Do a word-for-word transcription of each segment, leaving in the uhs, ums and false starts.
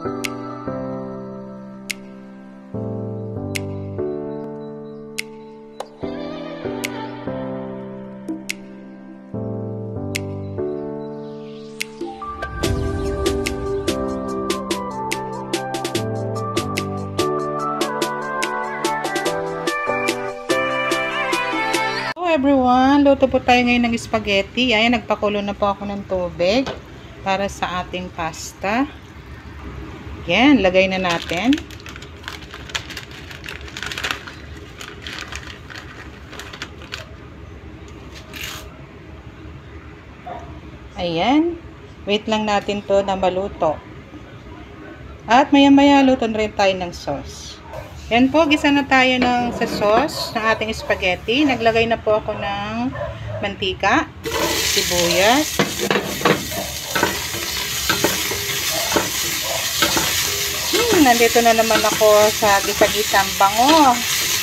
Everyone, luto po tayo ngayon ng spaghetti. Ayan, nagpakulo na po ako ng tubig para sa ating pasta. Yan, lagay na natin. Ayan, wait lang natin to na maluto. At maya maya luto na rin tayo ng sauce. Yan po, gisa na tayo ng sa sauce ng ating spaghetti. Naglagay na po ako ng mantika, sibuyas, hmm, nandito na naman ako sa gisa-gisang bango.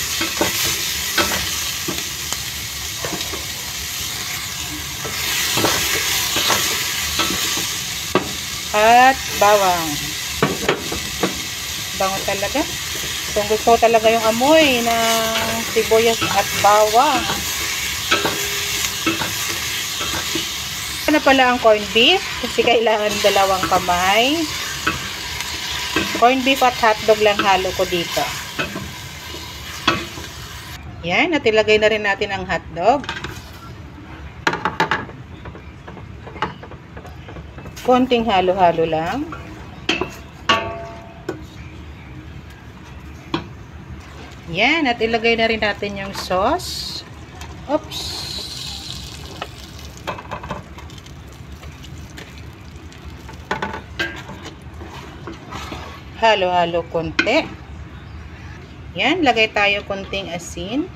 At bawang. Bango talaga. Kung gusto ko talaga yung amoy ng sibuyas at bawang. Ano pala ang corned beef? Kasi kailangan dalawang kamay. Corned beef at hotdog lang halo ko dito. Yan, at ilagay na rin natin ang hotdog. Konting halo-halo lang. Yan, at ilagay na rin natin yung sauce. Oops. Halo-halo konti. Yan, lagay tayo konting asin.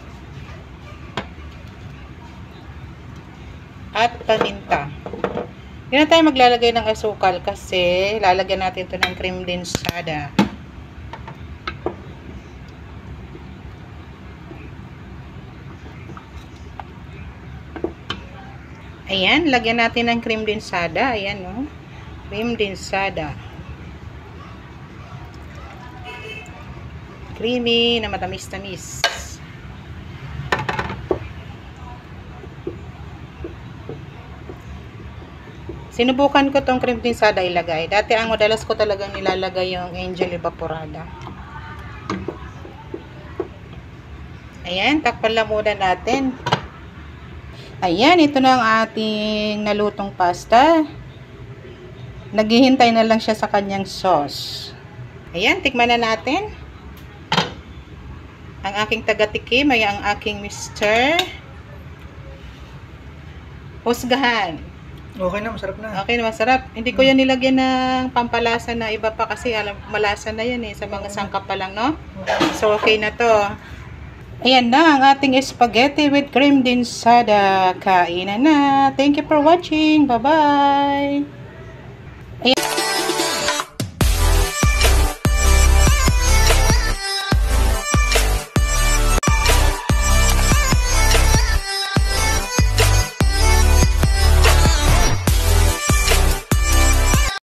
At paminta. Hindi na tayo maglalagay ng asukal kasi lalagyan natin ito ng cream densada. Ayan, lagyan natin ng cream densada. Ayan, no? Cream densada. Creamy na matamis-tamis. Sinubukan ko tong cream densada ilagay. Dati ang madalas ko talagang nilalagay yung angel evaporada. Ayan, takpan lang muna natin. Ayan, ito na ang ating nalutong pasta. Naghihintay na lang siya sa kanyang sauce. Ayan, tikman na natin. Ang aking taga-tikim ay ang aking mister Husgahan. Okay na, masarap na. Okay na, masarap. Hindi ko yan nilagyan ng pampalasa na iba pa kasi alam, malasa na yan eh. Sa mga sangkap pa lang, no? So, okay na to. Ayan na ang ating spaghetti with cream densada. Kainan na. Thank you for watching. Bye-bye. Ayan.